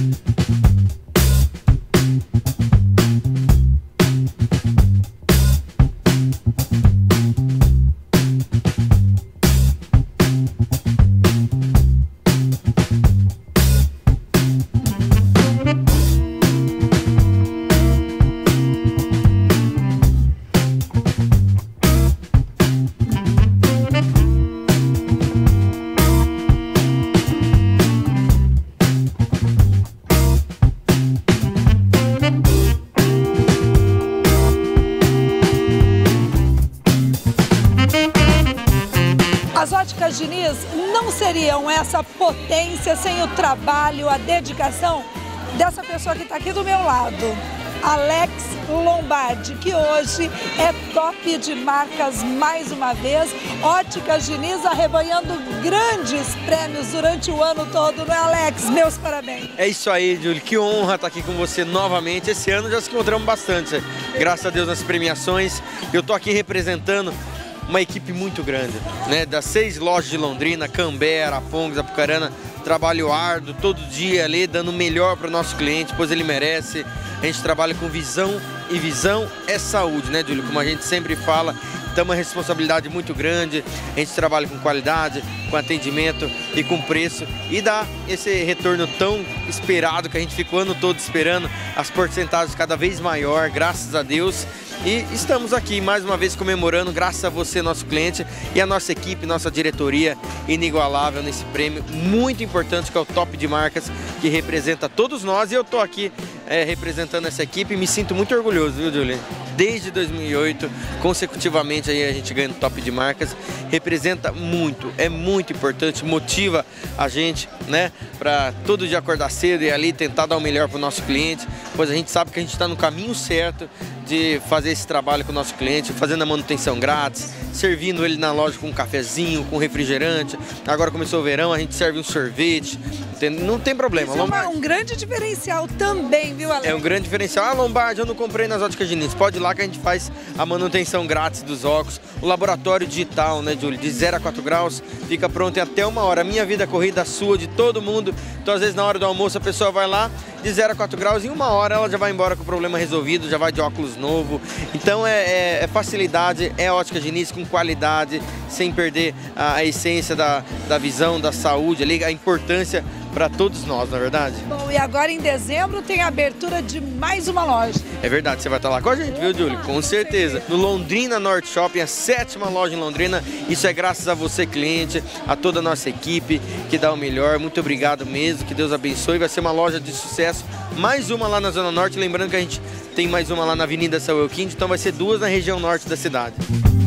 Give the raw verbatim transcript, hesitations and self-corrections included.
As óticas Diniz não seriam essa potência sem o trabalho, a dedicação dessa pessoa que está aqui do meu lado, Alex Lombardi, que hoje é top de marcas mais uma vez. Óticas Diniz arrebanhando grandes prêmios durante o ano todo, não é, Alex? Meus parabéns. É isso aí, Júlio. Que honra estar aqui com você novamente. Esse ano já se encontramos bastante, graças a Deus, nas premiações. Eu tô aqui representando uma equipe muito grande, né? Das seis lojas de Londrina, Cambé, Arapongas, Apucarana, trabalho árduo, todo dia ali, dando o melhor para o nosso cliente, pois ele merece. A gente trabalha com visão, e visão é saúde, né, Júlio? Como a gente sempre fala, tem uma responsabilidade muito grande. A gente trabalha com qualidade, com atendimento e com preço, e dá esse retorno tão esperado que a gente ficou o ano todo esperando, as porcentagens cada vez maior, graças a Deus. E estamos aqui mais uma vez comemorando, graças a você, nosso cliente, e a nossa equipe, nossa diretoria inigualável nesse prêmio muito importante, que é o Top de Marcas, que representa todos nós. E eu estou aqui é, representando essa equipe e me sinto muito orgulhoso, viu, Julian? Desde dois mil e oito, consecutivamente aí a gente ganha o Top de Marcas, representa muito, é muito importante, motiva a gente, né, para todo dia acordar cedo e ali tentar dar o melhor para o nosso cliente, pois a gente sabe que a gente está no caminho certo de fazer esse trabalho com o nosso cliente, fazendo a manutenção grátis, servindo ele na loja com um cafezinho, com refrigerante. Agora começou o verão, a gente serve um sorvete, não tem problema. Isso é um grande diferencial também, viu, Alex? É um grande diferencial. Ah, Lombardi, eu não comprei nas óticas Diniz. Pode ir lá que a gente faz a manutenção grátis dos óculos. O laboratório digital, né, Júlio, de zero a quatro graus, fica pronto em até uma hora. Minha vida, a corrida, a sua, de todo mundo. Então, às vezes, na hora do almoço, a pessoa vai lá, de zero a quatro graus, em uma hora ela já vai embora com o problema resolvido, já vai de óculos novo. Então, é, é, é facilidade, é ótica Diniz com qualidade, sem perder a, a essência da, da visão, da saúde, ali, a importância para todos nós, não é verdade? Bom, e agora em dezembro tem a abertura de mais uma loja. É verdade, você vai estar lá com a gente, viu, Júlio? Com certeza. No Londrina Norte Shopping, a sétima loja em Londrina. Isso é graças a você, cliente, a toda a nossa equipe que dá o melhor. Muito obrigado mesmo, que Deus abençoe. Vai ser uma loja de sucesso, mais uma lá na Zona Norte. Lembrando que a gente tem mais uma lá na Avenida Samuel Quinte, então vai ser duas na região norte da cidade.